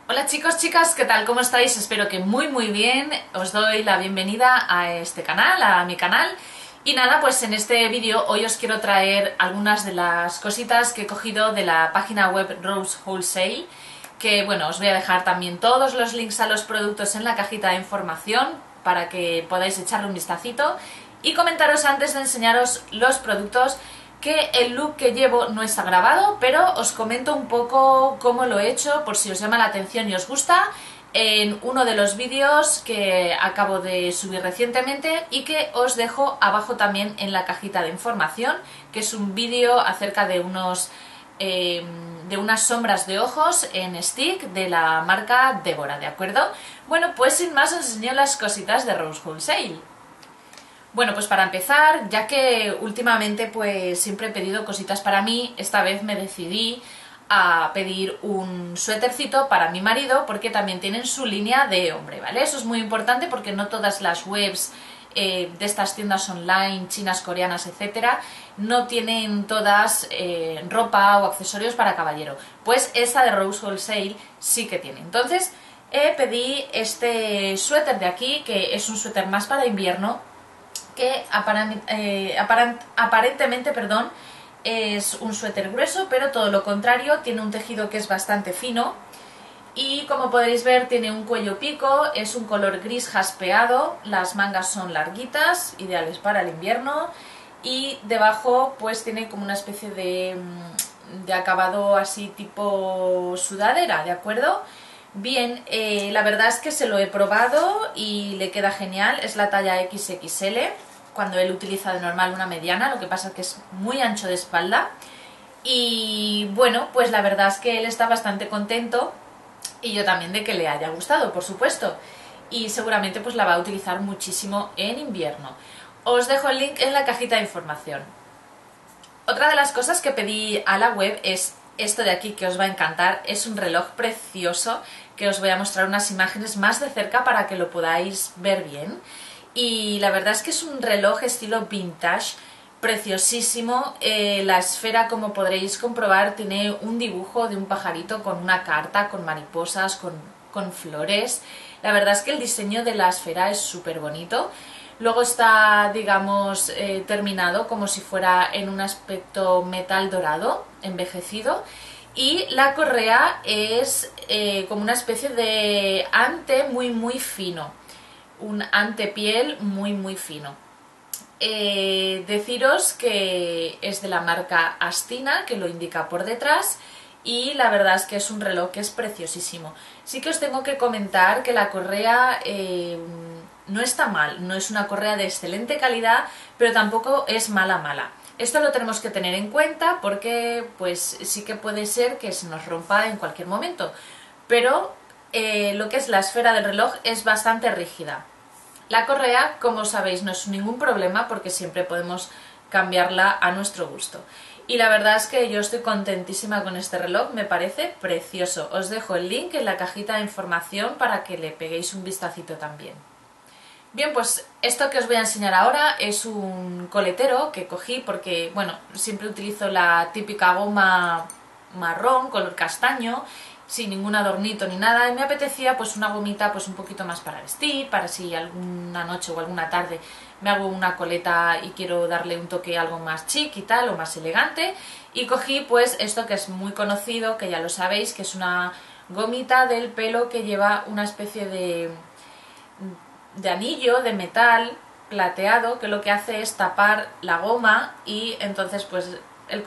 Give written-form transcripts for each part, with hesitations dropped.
Hola chicos, chicas, ¿qué tal? ¿Cómo estáis? Espero que muy bien. Os doy la bienvenida a este canal, a mi canal. Y nada, pues en este vídeo hoy os quiero traer algunas de las cositas que he cogido de la página web Rose Wholesale, que bueno, os voy a dejar también todos los links a los productos en la cajita de información para que podáis echarle un vistacito y comentaros antes de enseñaros los productos que el look que llevo no está grabado, pero os comento un poco cómo lo he hecho por si os llama la atención y os gusta en uno de los vídeos que acabo de subir recientemente y que os dejo abajo también en la cajita de información, que es un vídeo acerca de unas sombras de ojos en stick de la marca Deborah, ¿de acuerdo? Bueno, pues sin más os enseño las cositas de Rose Wholesale. Bueno, pues para empezar, ya que últimamente pues siempre he pedido cositas para mí, esta vez me decidí a pedir un suétercito para mi marido porque también tienen su línea de hombre, ¿vale? Eso es muy importante porque no todas las webs de estas tiendas online, chinas, coreanas, etcétera, no tienen todas ropa o accesorios para caballero. Pues esa de Rose Wholesale sí que tiene. Entonces pedí este suéter de aquí, que es un suéter más para invierno, que aparentemente es un suéter grueso, pero todo lo contrario, tiene un tejido que es bastante fino y como podéis ver tiene un cuello pico, es un color gris jaspeado, las mangas son larguitas, ideales para el invierno, y debajo pues tiene como una especie de acabado así tipo sudadera, ¿de acuerdo? Bien, la verdad es que se lo he probado y le queda genial, es la talla XXL, cuando él utiliza de normal una mediana, lo que pasa es que es muy ancho de espalda. Y bueno, pues la verdad es que él está bastante contento y yo también de que le haya gustado, por supuesto. Y seguramente pues la va a utilizar muchísimo en invierno. Os dejo el link en la cajita de información. Otra de las cosas que pedí a la web es esto de aquí, que os va a encantar. Es un reloj precioso que os voy a mostrar unas imágenes más de cerca para que lo podáis ver bien. Y la verdad es que es un reloj estilo vintage, preciosísimo. La esfera, como podréis comprobar, tiene un dibujo de un pajarito con una carta, con mariposas, con flores. La verdad es que el diseño de la esfera es súper bonito. Luego está, digamos, terminado como si fuera en un aspecto metal dorado, envejecido. Y la correa es como una especie de ante muy fino, un antepiel muy fino. Deciros que es de la marca Astina, que lo indica por detrás, y la verdad es que es un reloj que es preciosísimo. Sí que os tengo que comentar que la correa no está mal, no es una correa de excelente calidad, pero tampoco es mala. Esto lo tenemos que tener en cuenta porque pues sí que puede ser que se nos rompa en cualquier momento, pero lo que es la esfera del reloj es bastante rígida. La correa, como sabéis, no es ningún problema porque siempre podemos cambiarla a nuestro gusto. Y la verdad es que yo estoy contentísima con este reloj, me parece precioso. Os dejo el link en la cajita de información para que le peguéis un vistacito también. Bien, pues esto que os voy a enseñar ahora es un coletero que cogí porque, bueno, siempre utilizo la típica goma marrón, color castaño, sin ningún adornito ni nada, y me apetecía pues una gomita pues un poquito más para vestir, para si alguna noche o alguna tarde me hago una coleta y quiero darle un toque algo más chic y tal, o más elegante, y cogí pues esto que es muy conocido, que ya lo sabéis, que es una gomita del pelo que lleva una especie de anillo de metal plateado que lo que hace es tapar la goma y entonces pues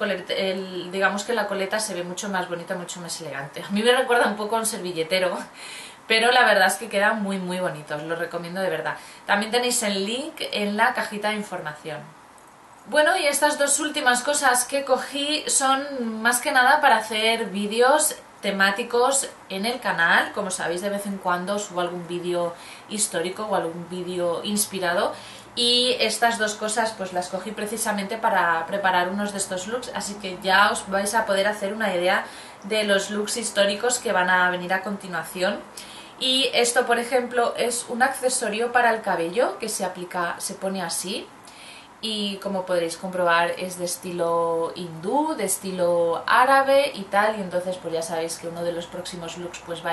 digamos que la coleta se ve mucho más bonita, mucho más elegante. A mí me recuerda un poco a un servilletero, pero la verdad es que queda muy bonito, os lo recomiendo de verdad. También tenéis el link en la cajita de información. Bueno, y estas dos últimas cosas que cogí son más que nada para hacer vídeos temáticos en el canal. Como sabéis, de vez en cuando subo algún vídeo histórico o algún vídeo inspirado, y estas dos cosas pues las cogí precisamente para preparar unos de estos looks, así que ya os vais a poder hacer una idea de los looks históricos que van a venir a continuación. Y esto, por ejemplo, es un accesorio para el cabello que se aplica, se pone así, y como podréis comprobar es de estilo hindú, de estilo árabe y tal, y entonces pues ya sabéis que uno de los próximos looks pues va a ir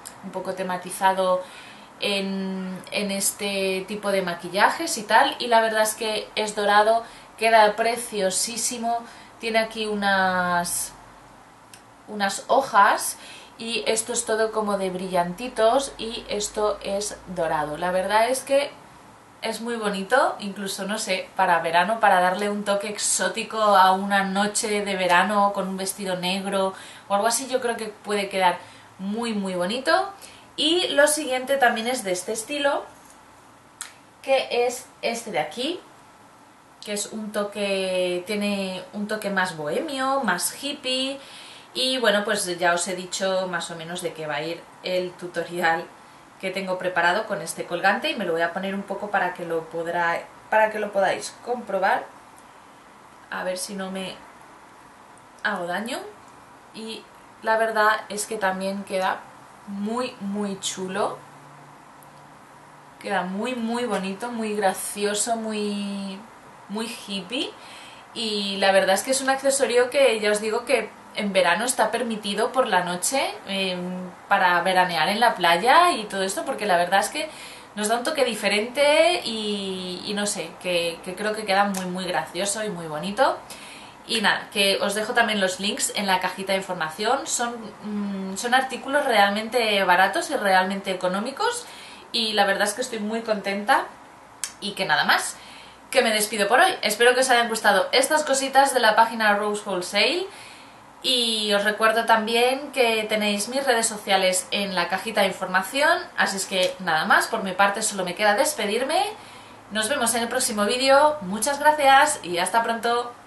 un poco tematizado en este tipo de maquillajes y tal, y la verdad es que es dorado, queda preciosísimo, tiene aquí unas hojas y esto es todo como de brillantitos y esto es dorado. La verdad es que es muy bonito, incluso no sé, para verano, para darle un toque exótico a una noche de verano con un vestido negro o algo así, yo creo que puede quedar muy muy bonito. Y lo siguiente también es de este estilo, que es este de aquí, que es un toque, tiene un toque más bohemio, más hippie. Y bueno, pues ya os he dicho más o menos de qué va a ir el tutorial que tengo preparado con este colgante, y me lo voy a poner un poco para que lo podáis comprobar, a ver si no me hago daño. Y la verdad es que también queda muy muy chulo, queda muy muy bonito, muy gracioso, muy hippie, y la verdad es que es un accesorio que ya os digo que en verano está permitido por la noche, para veranear en la playa y todo esto, porque la verdad es que nos da un toque diferente y no sé, que creo que queda muy muy gracioso y muy bonito. Y nada, que os dejo también los links en la cajita de información. Son artículos realmente baratos y realmente económicos, y la verdad es que estoy muy contenta. Y que nada más, que me despido por hoy. Espero que os hayan gustado estas cositas de la página Rose Wholesale, y os recuerdo también que tenéis mis redes sociales en la cajita de información. Así es que nada más, por mi parte solo me queda despedirme. Nos vemos en el próximo vídeo, muchas gracias y hasta pronto.